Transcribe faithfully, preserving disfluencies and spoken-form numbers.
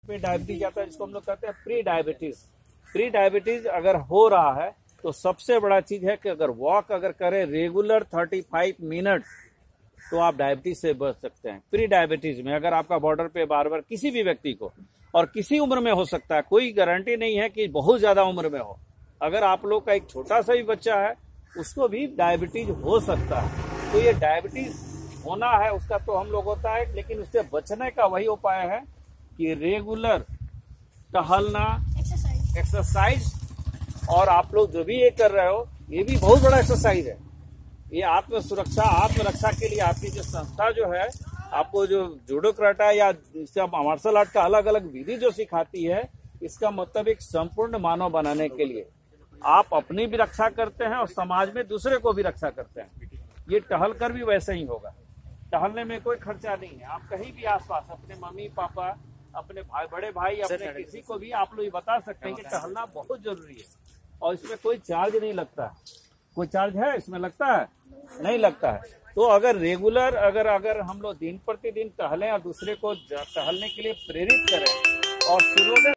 पे डायबिटीज आता है, जिसको हम लोग कहते हैं प्री डायबिटीज। प्री डायबिटीज अगर हो रहा है तो सबसे बड़ा चीज है कि अगर वॉक अगर करें रेगुलर पैंतीस मिनट तो आप डायबिटीज से बच सकते हैं। प्री डायबिटीज में अगर आपका बॉर्डर पे बार बार किसी भी व्यक्ति को, और किसी उम्र में हो सकता है, कोई गारंटी नहीं है कि बहुत ज्यादा उम्र में हो, अगर आप लोग का एक छोटा सा भी बच्चा है उसको भी डायबिटीज हो सकता है। तो ये डायबिटीज होना है उसका तो हम लोग होता है, लेकिन उससे बचने का वही उपाय है कि रेगुलर टहलना, एक्सरसाइज। और आप लोग जो भी ये कर रहे हो ये भी बहुत बड़ा एक्सरसाइज है। ये आत्म सुरक्षा, आत्मरक्षा के लिए आपकी जो संस्था जो है आपको जो जूडो कराटा या मार्शल आर्ट का अलग अलग विधि जो सिखाती है, इसका मतलब एक संपूर्ण मानव बनाने के लिए आप अपनी भी रक्षा करते हैं और समाज में दूसरे को भी रक्षा करते हैं। ये टहल कर भी वैसे ही होगा। टहलने में कोई खर्चा नहीं है। आप कहीं भी आसपास अपने मम्मी पापा, अपने भाई, बड़े भाई, अपने किसी को भी आप लोग बता सकते हैं कि टहलना बहुत जरूरी है और इसमें कोई चार्ज नहीं लगता है। कोई चार्ज है इसमें? लगता है? नहीं लगता है। तो अगर रेगुलर अगर अगर हम लोग दिन प्रतिदिन टहलें और दूसरे को टहलने के लिए प्रेरित करें और शुरू